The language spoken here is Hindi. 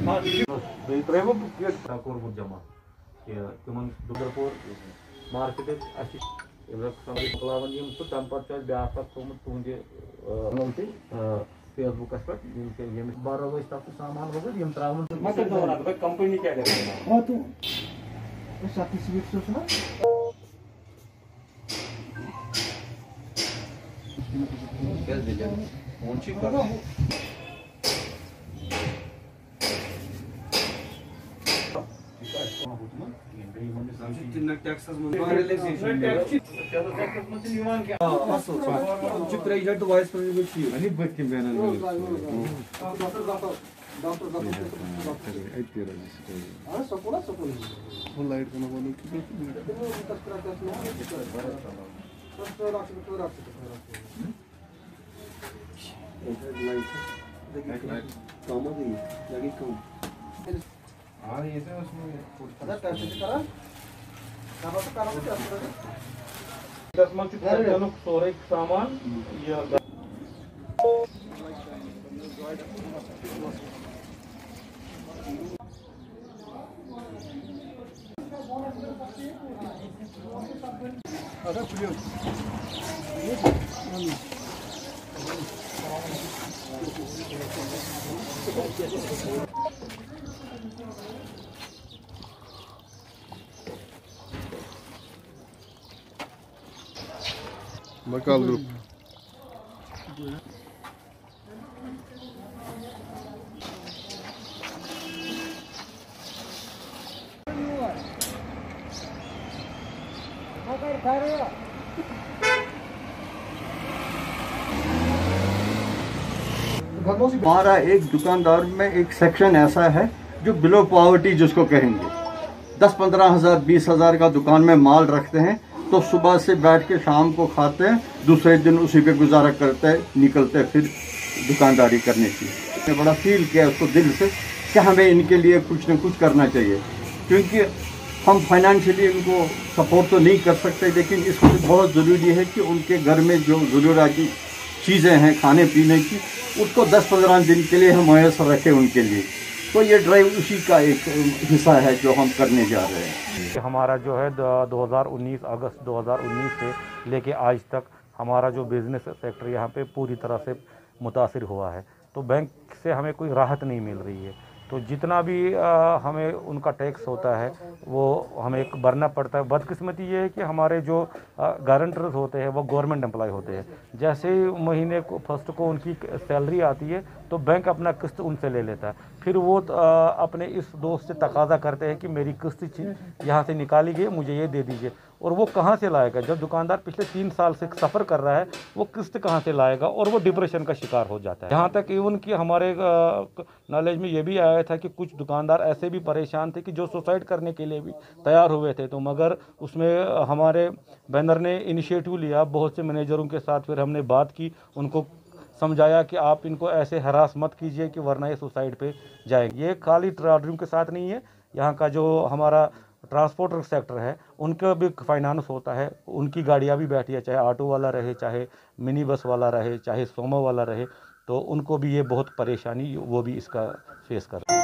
जमा तिम दुगरपुर मार्केट मोकलावन तम पे ब्या थोमुत तुंद फेसबुक पे बारो तक सामान वगैरह त्रा कंपनी क्या सोरे सामान Bakal grup. हमारा एक दुकानदार में एक सेक्शन ऐसा है जो बिलो पॉवर्टी जिसको कहेंगे 10-15 हज़ार 20 हज़ार का दुकान में माल रखते हैं, तो सुबह से बैठ के शाम को खाते हैं, दूसरे दिन उसी पे गुजारा करते हैं, निकलते हैं फिर दुकानदारी करने की। मैंने बड़ा फील किया उसको दिल से कि हमें इनके लिए कुछ न कुछ करना चाहिए, क्योंकि हम फाइनेंशियली इनको सपोर्ट तो नहीं कर सकते, लेकिन इस वक्त बहुत ज़रूरी है कि उनके घर में जो ज़रूरती चीज़ें हैं खाने पीने की, उसको 10-15 दिन के लिए हम मुयसर रखें उनके लिए। तो ये ड्राइव उसी का एक हिस्सा है जो हम करने जा रहे हैं। हमारा जो है 2019 अगस्त 2019 से लेके आज तक हमारा जो बिज़नेस सेक्टर यहाँ पे पूरी तरह से मुतासिर हुआ है। तो बैंक से हमें कोई राहत नहीं मिल रही है, तो जितना भी हमें उनका टैक्स होता है वो हमें भरना पड़ता है। बदकिस्मती ये है कि हमारे जो गारंटर्स होते हैं वो गवर्नमेंट एम्प्लॉय होते हैं। जैसे ही महीने को फर्स्ट को उनकी सैलरी आती है तो बैंक अपना किस्त उनसे ले लेता है, फिर वो अपने इस दोस्त से तकाजा करते हैं कि मेरी किस्त यहाँ से निकाली गई, मुझे ये दे दीजिए। और वो कहाँ से लाएगा जब दुकानदार पिछले 3 साल से सफ़र कर रहा है, वो किस्त कहाँ से लाएगा, और वो डिप्रेशन का शिकार हो जाता है। यहाँ तक इवन कि हमारे नॉलेज में ये भी आया था कि कुछ दुकानदार ऐसे भी परेशान थे कि जो सुसाइड करने के लिए भी तैयार हुए थे। तो मगर उसमें हमारे बैनर ने इनिशिएटिव लिया, बहुत से मैनेजरों के साथ फिर हमने बात की, उनको समझाया कि आप इनको ऐसे हरास मत कीजिए कि वरना ये सुसाइड पे जाएंगे। ये खाली ट्रेडरों के साथ नहीं है, यहाँ का जो हमारा ट्रांसपोर्टर सेक्टर है उनका भी फाइनेंस होता है, उनकी गाड़ियाँ भी बैठी है, चाहे ऑटो वाला रहे, चाहे मिनी बस वाला रहे, चाहे सोमो वाला रहे, तो उनको भी ये बहुत परेशानी वो भी इसका फेस कर रहे हैं।